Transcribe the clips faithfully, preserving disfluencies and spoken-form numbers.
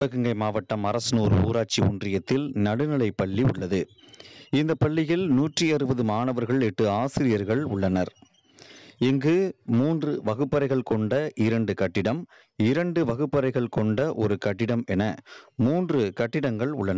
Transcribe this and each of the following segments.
சிவகங்கை மாவட்டம் அரசனூர் ஊராட்சி ஒன்றியத்தில் நடுநிலைப் பள்ளி உள்ளது. இந்த பள்ளியில் நூற்றி அறுபது மாணவர்கள், எட்டு ஆசிரியர்கள் உள்ளனர். இங்கு மூன்று வகுப்பறைகள் கொண்ட இரண்டு கட்டிடம், இரண்டு வகுப்பறைகள் கொண்ட ஒரு கட்டிடம் என மூன்று கட்டிடங்கள் உள்ளன.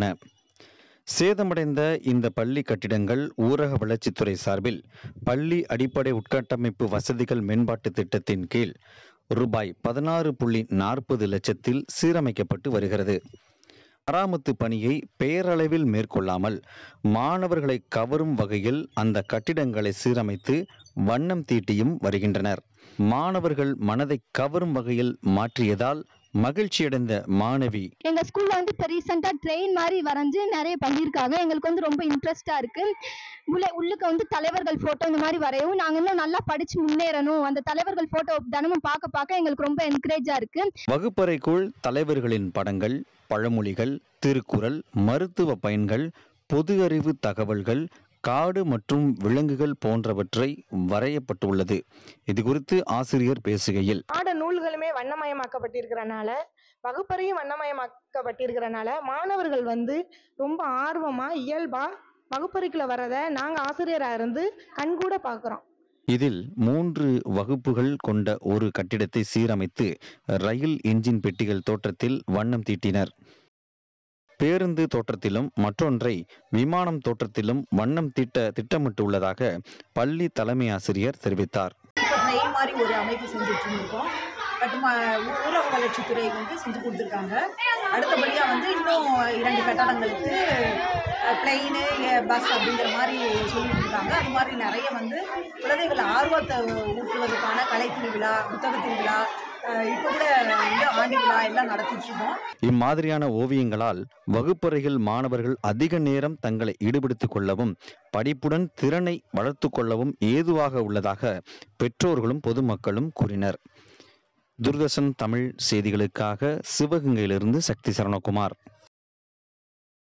சேதமடைந்த இந்த பள்ளி கட்டிடங்கள் ஊரக வளர்ச்சித்துறை சார்பில் பள்ளி அடிப்படை உட்கட்டமைப்பு வசதிகள் மேம்பாட்டு திட்டத்தின் கீழ் ரூபாய் பதினாறு புள்ளி நாற்பது லட்சத்தில் சீரமைக்கப்பட்டு வருகிறது. மராமத்து பணியை பெயரளவில் மேற்கொள்ளாமல் மாணவர்களை கவரும் வகையில் அந்த கட்டிடங்களை சீரமைத்து வண்ணம் தீட்டியும் வருகின்றனர். மாணவர்கள் மனதை கவரும் வகையில் மாற்றியதால் மகிழ்ச்சியடைந்த மாணவி, எங்க ஸ்கூல்ல வந்து இப்போ ரீசெண்டா ட்ரெயின் மாதிரி வரைஞ்சு நிறைய பண்ணியிருக்காங்க. எங்களுக்கு வந்து ரொம்ப இன்ட்ரெஸ்டா இருக்கு. உள்ள உள்ளுக்க வந்து தலைவர்கள் போட்டோ இந்த மாதிரி வரையவும் நாங்க இன்னும் நல்லா படிச்சு முன்னேறணும். அந்த தலைவர்கள் போட்டோ தினமும் பார்க்க பார்க்க எங்களுக்கு ரொம்ப என்கரேஜா இருக்கு. வகுப்பறைக்குள் தலைவர்களின் படங்கள், பழமொழிகள், திருக்குறள், மருத்துவ பயன்கள், பொது அறிவு தகவல்கள், காடு மற்றும் விலங்குகள் போன்றவற்றை வரையப்பட்டுள்ளது. இது குறித்து ஆசிரியர் பேசுகையில், பாட நூல்களுமே வண்ணமயமாக்கப்பட்டிருக்கிறனால, வகுப்பறையும் வண்ணமயமாக்கப்பட்டிருக்கிறனால மாணவர்கள் வந்து ரொம்ப ஆர்வமா இயல்பா வகுப்பறைக்குள்ள வரதை நாங்க ஆசிரியரா இருந்து கண்கூட பார்க்கிறோம். இதில் மூன்று வகுப்புகள் கொண்ட ஒரு கட்டிடத்தை சீரமைத்து ரயில் என்ஜின் பெட்டிகள் தோற்றத்தில் வண்ணம் தீட்டினர். பேருந்து தோற்றத்திலும் மற்றொன்றை விமானம் தோற்றத்திலும் வண்ணம் தீட்ட திட்டமிட்டுள்ளதாக பள்ளி தலைமை ஆசிரியர் தெரிவித்தார். ட்ரெயின் மாதிரி ஒரு அமைப்பு செஞ்சுட்டு இருக்கோம். கட்டுமா ஊரக வளர்ச்சித்துறை வந்து செஞ்சு கொடுத்துருக்காங்க. அடுத்தபடியாக வந்து இன்னும் இரண்டு கட்டடங்களுக்கு பிளெயின் பஸ் அப்படிங்கிற மாதிரி சொல்லிட்டு இருக்காங்க. அது மாதிரி நிறைய வந்து குழந்தைகள் ஆர்வத்தை ஊட்டுவதற்கான கலை திருவிழா, புத்தக திருவிழா, இப்போ கூட வந்து ஆண்டு விழா எல்லாம் நடத்திட்டு இருக்கோம். இம்மாதிரியான ஓவியங்களால் வகுப்பறையில் மாணவர்கள் அதிக நேரம் தங்களை ஈடுபடுத்திக் கொள்ளவும் படிப்புடன் திறனை வளர்த்து கொள்ளவும் ஏதுவாக உள்ளதாக பெற்றோர்களும் பொதுமக்களும் கூறினர். தூர்தர்ஷன் தமிழ் செய்திகளுக்காக சிவகங்கையிலிருந்து சக்தி சரணகுமார்.